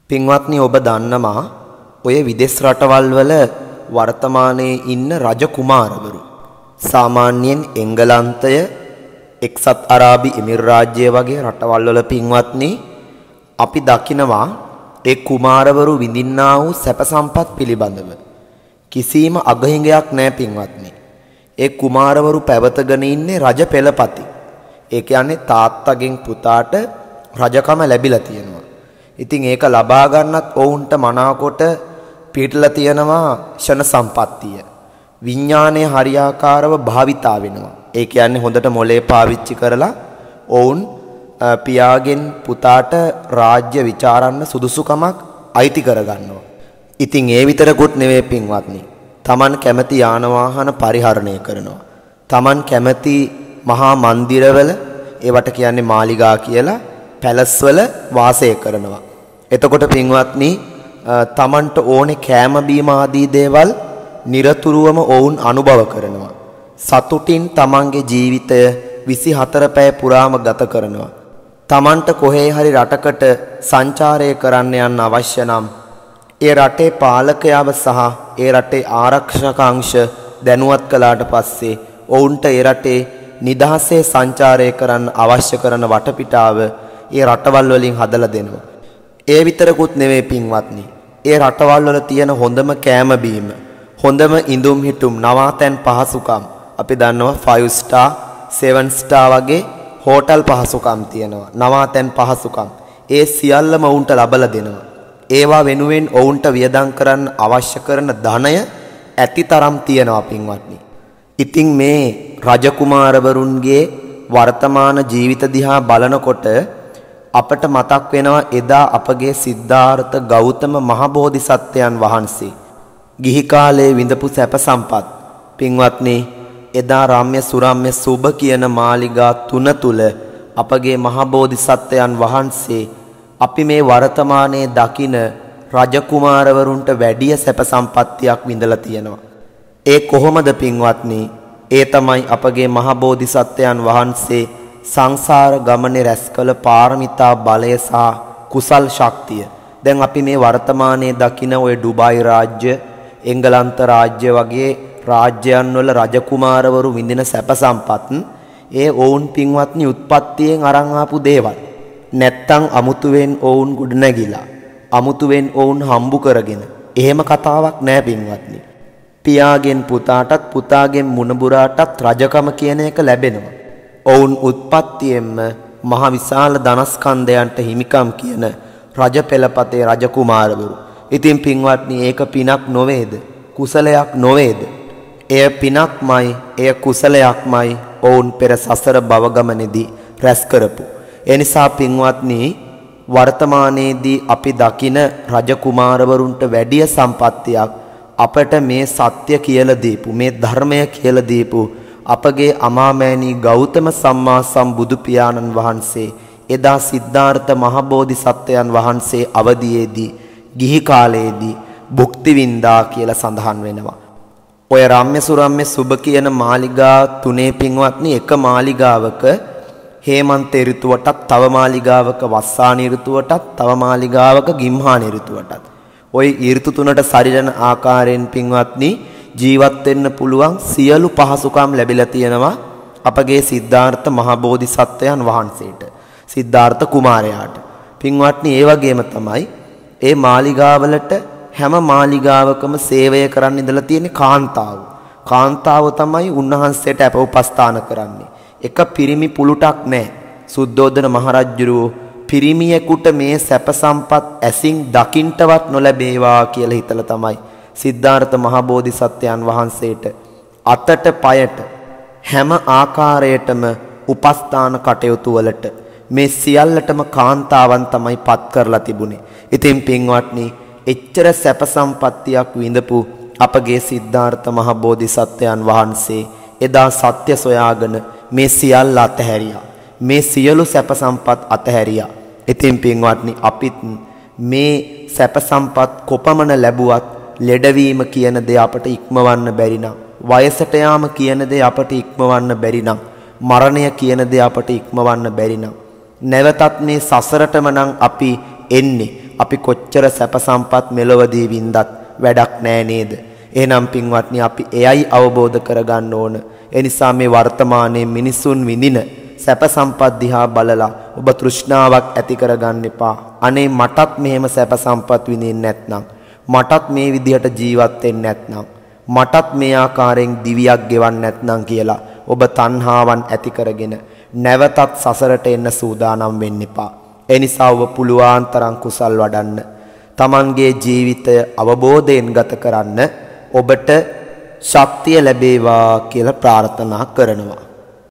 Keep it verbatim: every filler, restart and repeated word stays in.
පින්වත්නි ඔබ දන්නවා ඔය විදේශ රටවල් වල වර්තමානයේ ඉන්න රජ කුමාරවරු සාමාන්‍යයෙන් එංගලන්තය එක්සත් අරාබි එමිරාජ්‍ය වගේ රටවල් වල පින්වත්නි අපි දකිනවා ඒ කුමාරවරු විඳින්නා වූ සැප සම්පත් පිළිබඳව කිසිම අගහිඟයක් නැහැ පින්වත්නි. ඒ කුමාරවරු පැවතගෙන ඉන්නේ රජ පෙළපති. ඒ කියන්නේ තාත්තගෙන් පුතාට රජකම ලැබිලා තියෙනවා. ඉතින් ඒක ලබා ගන්නත් ඔවුන්ට මනාකොට පිටලා තියෙනවා ෂණ සම්පත්තිය. විඥානයේ හරියාකාරව භාවිතා වෙනවා. ඒ කියන්නේ හොඳට මොලේ පාවිච්චි කරලා ඔවුන් පියාගෙන් පුතාට රාජ්‍ය විචාරන්න සුදුසුකමක් අයිති කරගන්නවා. ඉතින් ඒ විතරකුත් නෙවෙයි පින්වත්නි. Taman කැමති යාන වාහන පරිහරණය කරනවා. Taman කැමති මහා මන්දිරවල ඒවට කියන්නේ මාලිගා කියලා පැලස් වල වාසය කරනවා. එතකොට පින්වත්නි තමන්ට ඕනේ කෑම බීම ආදී දේවල් নিরතුරුවම ඔවුන් අනුභව කරනවා. සතුටින් තමන්ගේ ජීවිතය විසිහතර පැය පුරාම ගත කරනවා. තමන්ට කොහේ හරි රටකට සංචාරය කරන්න යන්න අවශ්‍ය නම් ඒ රටේ පාලකයව සහ ඒ රටේ ආරක්ෂක අංශ දැනුවත් කළාට පස්සේ ඔවුන්ට ඒ රටේ නිදහසේ සංචාරය කරන්න අවශ්‍ය කරන වටපිටාව ඒ රටවල් වලින් හදලා දෙනවා. ඒ විතරකුත් නෙවෙයි පින්වත්නි. ඒ රටවල් වල තියෙන හොඳම කෑම බීම, හොඳම ඉඳුම් හිටුම්, නවාතැන් පහසුකම් අපි දන්නවා ෆයිව් ස්ටාර්, සෙවන් ස්ටාර් වගේ හෝටල් පහසුකම් තියෙනවා. නවාතැන් පහසුකම්. ඒ සියල්ලම ඔවුන්ට ලබලා දෙනවා. ඒවා වෙනුවෙන් ඔවුන්ට වියදම් කරන්න අවශ්‍ය කරන ධනය ඇතිතරම් තියෙනවා පින්වත්නි. ඉතින් මේ රජකුමාරවරුන්ගේ වර්තමාන ජීවිත දිහා බලනකොට අපට මතක් වෙනවා එදා අපගේ සිද්ධාර්ථ ගෞතම මහබෝධිසත්වයන් වහන්සේ ගිහි කාලයේ විඳපු සැප සම්පත්. පින්වත්නි එදා රම්‍ය සුරම්‍ය සුබ කියන මාලිගා තුන තුල අපගේ මහබෝධිසත්වයන් වහන්සේ අපි මේ වර්තමානයේ දකින රජකුමාරවරුන්ට වැඩිය සැප සම්පත්තියක් විඳලා තියෙනවා. ඒ කොහොමද පින්වත්නි? ඒ තමයි අපගේ මහබෝධිසත්වයන් වහන්සේ සංසාර ගමනේ රැස් කළ පාරමිතා බලය සහ කුසල් ශක්තිය. දැන් අපි මේ වර්තමානයේ දකින ওই ඩුබායි රාජ්‍ය, එංගලන්ත රාජ්‍ය වගේ රාජ්‍යයන් වල රජකුමාරවරු විඳින සැප සම්පත් ඒ ඔවුන් පින්වත්නි උත්පත්තියෙන් අරන් ආපු දේවල්. නැත්තම් අමුතුවෙන් ඔවුන් ගොඩ නැගිලා, අමුතුවෙන් ඔවුන් හම්බු කරගෙන එහෙම කතාවක් නෑ පින්වත්නි. පියාගෙන් පුතාටත් පුතාගෙන් මුණුබුරාටත් රජකම කියන එක ලැබෙනවා. ඔවුන් උත්පත්තියෙන්ම මහ විශාල ධනස්කන්ධයන්ට හිමිකම් කියන රජ පෙළපතේ රජකුමාරවරු. ඉතින් පින්වත්නි ඒක පිනක් නොවේද? කුසලයක් නොවේද? එය පිනක්මයි, එය කුසලයක්මයි ඔවුන් පෙර සසර භව ගමනේදී රැස් කරපු. ඒ නිසා පින්වත්නි වර්තමානයේදී අපි දකින රජකුමාරවරුන්ට වැඩි සම්පත්තියක් අපට මේ සත්‍ය කියලා දීපු, මේ ධර්මය කියලා දීපු අපගේ අමාමෑණී ගෞතම සම්මා සම්බුදු පියාණන් වහන්සේ එදා සිද්ධාර්ථ මහබෝධිසත්වයන් වහන්සේ අවදියේදී ගිහි කාලයේදී භුක්ති විඳා කියලා සඳහන් වෙනවා. ඔය රම්‍ය සුරම්‍ය සුබ කියන මාලිගා තුනේ පින්වත්නි එක මාලිගාවක හේමන්ත ඍතුවටත්, තව මාලිගාවක වස්සාන ඍතුවටත්, තව මාලිගාවක ගිම්හාන ඍතුවටත් ওই ඍතු තුනට සරිලන ආකාරයෙන් පින්වත්නි ජීවත් වෙන්න පුළුවන් සියලු පහසුකම් ලැබිලා තියෙනවා අපගේ සිද්ධාර්ථ මහබෝධිසත්වයන් වහන්සේට, සිද්ධාර්ථ කුමාරයාට. පින්වත්නි ඒ වගේම තමයි ඒ මාලිගාවලට හැම මාලිගාවකම සේවය කරන්න ඉඳලා තියෙන කාන්තාව. කාන්තාව තමයි උන්වහන්සේට අප උපස්ථාන කරන්නේ. එක පිරිමි පුලුටක් නැහැ. සුද්ධෝදන මහරජුරෝ පිරිමියෙකුට මේ සැප සම්පත් ඇසින් දකින්නවත් නොලැබේවා කියලා හිතලා තමයි සිද්ධාර්ථ මහබෝධිසත්වයන් වහන්සේට අතට පයට හැම ආකාරයටම උපස්ථාන කටයුතු වලට මේ සියල්ලටම කාන්තාවන් තමයි පත් කරලා තිබුණේ. ඉතින් පින්වත්නි එච්චර සැප සම්පත්තියක් විඳපු අපගේ සිද්ධාර්ථ මහබෝධිසත්වයන් වහන්සේ එදා සත්‍ය සොයාගෙන මේ සියල්ල අතහැරියා. මේ සියලු සැප සම්පත් අතහැරියා. ඉතින් පින්වත්නි අපිත් මේ සැප සම්පත් කොපමණ ලැබුවත් ලෙඩවීම කියන දේ අපට ඉක්මවන්න බැරි නම්, වයසට යාම කියන දේ අපට ඉක්මවන්න බැරි නම්, මරණය කියන දේ අපට ඉක්මවන්න බැරි නම්, නැවතත් මේ සසරටම නම් අපි එන්නේ අපි කොච්චර සැප සම්පත් මෙලොවදී වින්දත් වැඩක් නෑ නේද? එහෙනම් පින්වත්නි අපි එයයි අවබෝධ කරගන්න ඕන. ඒ නිසා මේ වර්තමානයේ මිනිසුන් විඳින සැප සම්පත් දිහා බලලා ඔබ තෘෂ්ණාවක් ඇති කරගන්න එපා. අනේ මටත් මෙහෙම සැප සම්පත් විඳින්න නැත්නම්, මටත් මේ විදිහට ජීවත් වෙන්න නැත්නම්, මටත් මේ ආකාරයෙන් දිවියක් ගෙවන්න නැත්නම් කියලා ඔබ තණ්හාවන් ඇති කරගෙන නැවතත් සසරට එන්න සූදානම් වෙන්න එපා. ඒ නිසා ඔබ පුළුවන් තරම් කුසල් වඩන්න. Tamanගේ ජීවිතය අවබෝධයෙන් ගත කරන්න ඔබට ශක්තිය ලැබේවා කියලා ප්‍රාර්ථනා කරනවා.